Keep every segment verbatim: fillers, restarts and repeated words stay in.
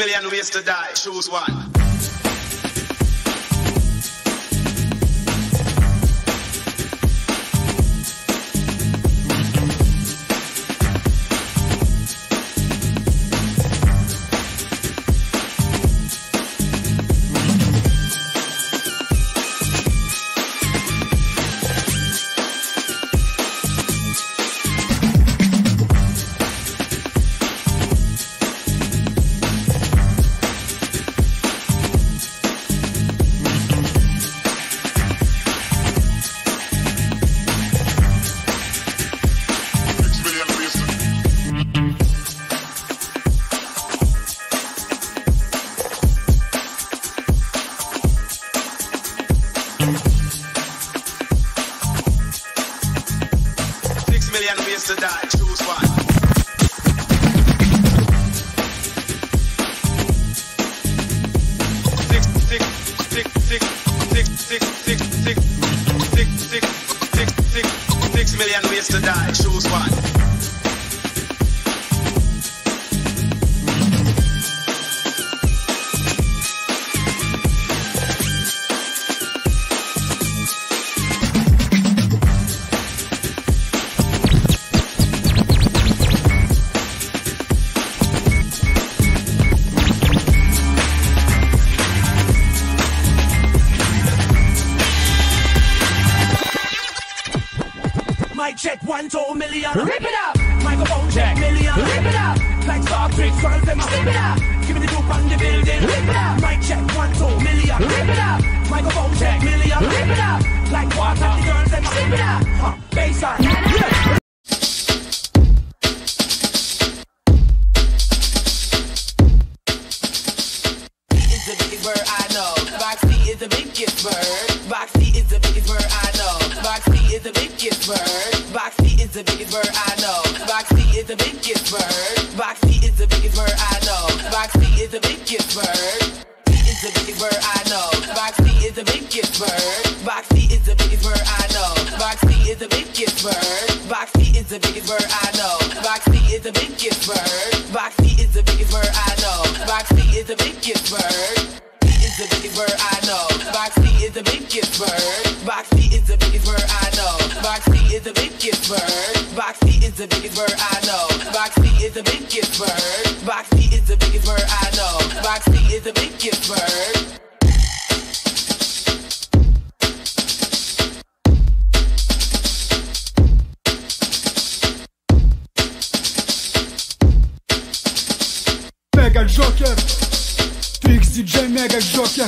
million ways to die. Choose one. To die, choose one. Six, six, six, six, six, six, six, six, six, six, six, six, six million ways to die, choose one. Check one, two million. Rip it up. Microphone check million. Rip it up. Like Star Trek, girls them rip it up. Give me the dope on the building. Rip it up. Mic check one, two million. Rip it up. Microphone check million. Rip it up. Like water, the girls them rip it up. Huh. Baseline. Yeah. It's the biggest bird I know. Boxy is the biggest bird. Boxy is the biggest bird I know. Boxy is the biggest bird. Boxy is the biggest bird I know. Boxy is the biggest bird. Boxy is the biggest bird I know. Boxy is the biggest bird. Is the biggest bird I know. Boxy is the biggest bird. Boxy is the biggest bird I know. Boxy is the biggest bird. Boxy is the biggest bird I know. Boxy is the biggest bird. Boxy is the biggest bird I know. Boxy is the biggest bird. Is the biggest bird I know. Boxy is the biggest bird. Boxy is the biggest bird I know. Boxy is the biggest bird. Boxy is the biggest bird I know. Boxy is the biggest bird. Boxy is the biggest bird I know. Boxy is the biggest bird. Mega Joker, Trix D J Mega Joker.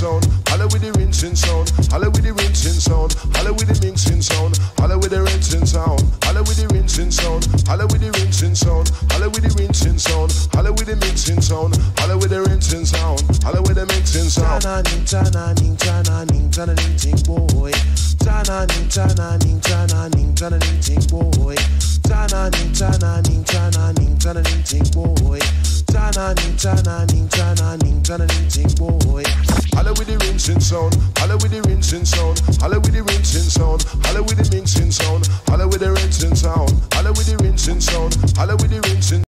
sound, holla with the rinsing sound, holla with the rinsing sound, holla with the mixing sound, holla with the rinsing sound, holla with the rinsing sound, holla with the rinsing sound, holla with the rinsing sound, holla with the mixing sound, holla with the rinsing sound, holla with the mixing sound. Tana ning tana ning tana ning tana ning ting boy. Tana ning tana ning tana ning tana ning ting boy. Tana ning tana ning tana ning tana ning ting boy. Tana ning tana ning tana ning tana ning ting boy. Holla with the rinsing sound, holla with the rinsing sound, holla with the rinsing sound, holla with the mixing sound, holla with the rinsing sound, holla with the rinsing sound, holla with the rinsing